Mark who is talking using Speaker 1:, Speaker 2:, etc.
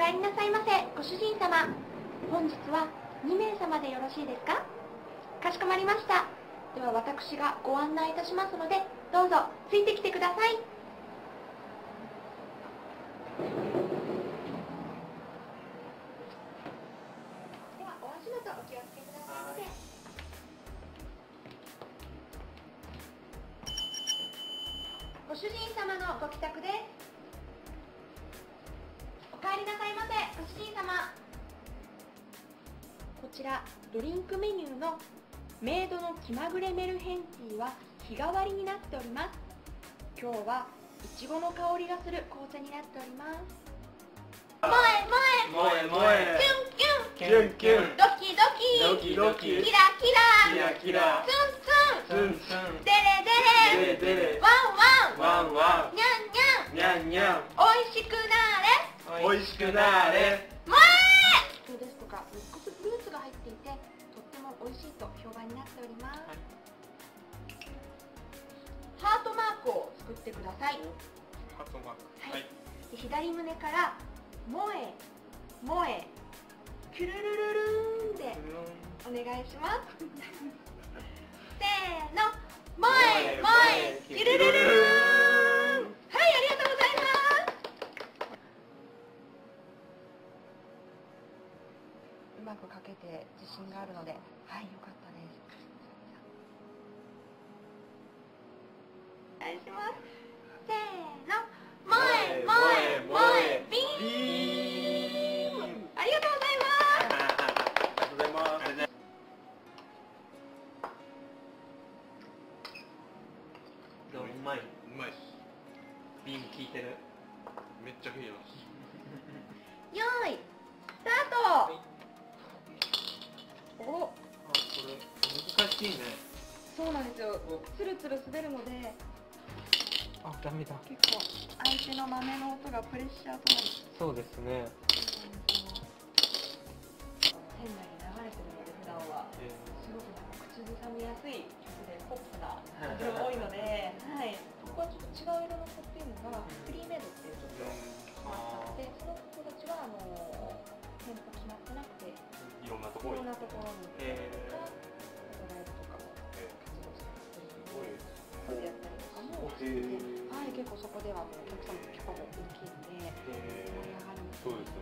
Speaker 1: 帰りなさいませ、ご主人様。本日は2名様でよろしいですか？かしこまりました。では私がご案内いたしますので、どうぞついてきてください。ではお足元お気をつけくださいませ。ご主人様のご帰宅です。お帰りなさいませ、ご主人様。こちらドリンクメニューのメイドの気まぐれメルヘンティーは日替わりになっております。今日はいちごの香りがする紅茶になっております。萌え萌え
Speaker 2: 萌え
Speaker 1: キュンキュン
Speaker 2: キュンキュン
Speaker 1: ドキドキ
Speaker 2: ドキドキ
Speaker 1: キラキラ
Speaker 2: キラキラ
Speaker 1: ツンツン
Speaker 2: ツンツン
Speaker 1: デレデレ
Speaker 2: デレデレ
Speaker 1: ワンワン
Speaker 2: ワンワ
Speaker 1: ニャンニャン
Speaker 2: ンニャンニャン
Speaker 1: おいしくなれ
Speaker 2: おいしくなれ
Speaker 1: 萌えですとかミックスフルーツが入っていてとっても美味しいと評判になっております。ハートマークを作ってください。
Speaker 2: ハートマーク
Speaker 1: はい、で左胸から萌え萌えキュルルルルーンでお願いします。せーの、萌え萌えキュルルルルーン。はい、ありがとうございます。うまくかけて自信があるので、はい、よかったです。お願いします。せーの、萌え萌え萌えビーン。ありがとうございます。
Speaker 2: ありがとうございます。
Speaker 3: うまい。
Speaker 2: うまい。
Speaker 3: 瓶効いてる。
Speaker 2: めっちゃいいよ。
Speaker 1: よーい、スタート。お、
Speaker 3: あ、これ難しいね。
Speaker 1: そうなんですよ。つるつる滑るので、
Speaker 3: あ、ダメだ。
Speaker 1: 結構相手の豆の音がプレッシャーとなり、
Speaker 3: そうですね。
Speaker 1: 店内に流れてるので普段はすごく口ずさみやすい曲でポップな感じが多いので、はい。ここはちょっと違う色の子っていうのがフリーメイドっていうちょっと決まってて、その子たちは店舗決まってなくて、
Speaker 2: いろんなと
Speaker 1: い
Speaker 2: ころに。
Speaker 1: ろんなところにライブとかも活動してたりやったりとかもして、はい、結構そこではお客様のキャパも大きいので盛り上がるんです。
Speaker 2: そうです